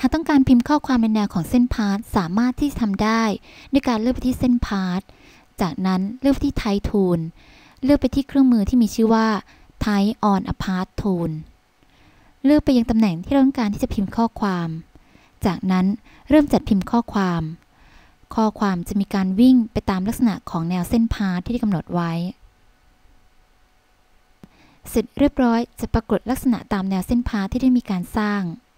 หากต้องการพิมพ์ข้อความในแนวของเส้นพาสสามารถที่จะทำได้ด้วยการเลือกไปที่เส้นพาสจากนั้นเลือกไปที่ Type Tool เลือกไปที่เครื่องมือที่มีชื่อว่า Type on a Path Tool เลือกไปยังตำแหน่งที่เราต้องการที่จะพิมพ์ข้อความจากนั้นเริ่มจัดพิมพ์ข้อความจะมีการวิ่งไปตามลักษณะของแนวเส้นพาสที่ได้กำหนดไว้เสร็จเรียบร้อยจะปรากฏลักษณะตามแนวเส้นพาสที่ได้มีการสร้าง